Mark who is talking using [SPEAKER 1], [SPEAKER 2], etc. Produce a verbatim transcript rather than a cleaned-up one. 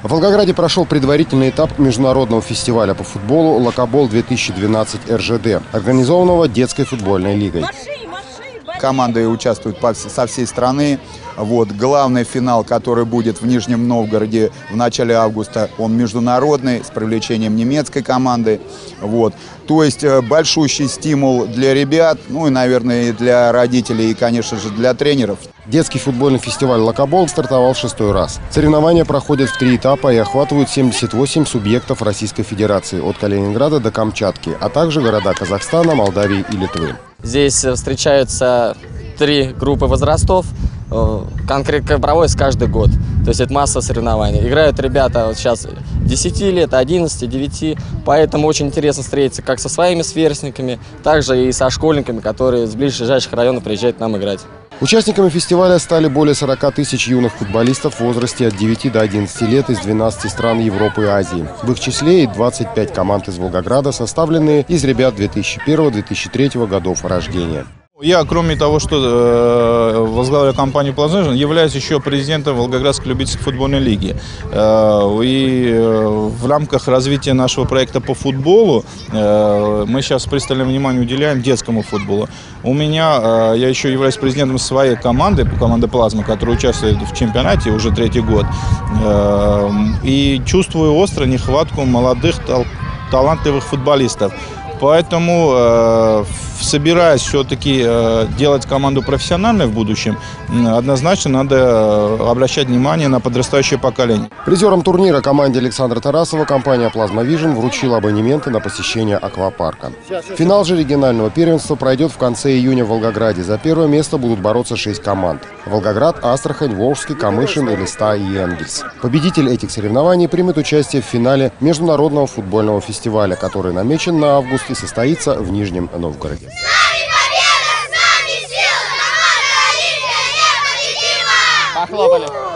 [SPEAKER 1] В Волгограде прошел предварительный этап международного фестиваля по футболу «Локобол-две тысячи двенадцать эр жэ дэ», организованного детской футбольной лигой.
[SPEAKER 2] Команды участвуют со всей страны. Вот. Главный финал, который будет в Нижнем Новгороде в начале августа, он международный, с привлечением немецкой команды. Вот. То есть большущий стимул для ребят, ну и, наверное, и для родителей, и, конечно же, для тренеров.
[SPEAKER 1] Детский футбольный фестиваль «Локобол» стартовал в шестой раз. Соревнования проходят в три этапа и охватывают семьдесят восемь субъектов Российской Федерации, от Калининграда до Камчатки, а также города Казахстана, Молдавии и Литвы.
[SPEAKER 3] Здесь встречаются три группы возрастов, конкретно проводится каждый год. То есть это масса соревнований. Играют ребята вот сейчас десяти лет, одиннадцати, девяти, поэтому очень интересно встретиться как со своими сверстниками, также и со школьниками, которые с ближайших районов приезжают к нам играть.
[SPEAKER 1] Участниками фестиваля стали более сорока тысяч юных футболистов в возрасте от девяти до одиннадцати лет из двенадцати стран Европы и Азии. В их числе и двадцать пять команд из Волгограда, составленные из ребят две тысячи первого — две тысячи третьего годов рождения.
[SPEAKER 4] Я, кроме того, что э, возглавляю компанию «Плазажин», являюсь еще президентом Волгоградской любительской футбольной лиги. Э, и э, в рамках развития нашего проекта по футболу э, мы сейчас пристальное внимание уделяем детскому футболу. У меня, э, я еще являюсь президентом своей команды, команды «Плазма», которая участвует в чемпионате уже третий год. Э, и чувствую остро нехватку молодых, тал талантливых футболистов. Поэтому, э, собираясь все-таки э, делать команду профессиональной в будущем, э, однозначно надо обращать внимание на подрастающее поколение.
[SPEAKER 1] Призером турнира команде Александра Тарасова компания «Плазма Вижн» вручила абонементы на посещение аквапарка. Финал же регионального первенства пройдет в конце июня в Волгограде. За первое место будут бороться шесть команд: Волгоград, Астрахань, Волжский, Камышин, Элиста и Энгельс. Победитель этих соревнований примет участие в финале международного футбольного фестиваля, который намечен на август и состоится в Нижнем Новгороде.
[SPEAKER 5] С нами победа, с нами сила, команда Олимпия непобедима!
[SPEAKER 3] Похлопали.